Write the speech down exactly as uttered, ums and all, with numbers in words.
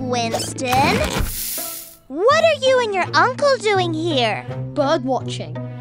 Winston. What are you and your uncle doing here? Bird watching.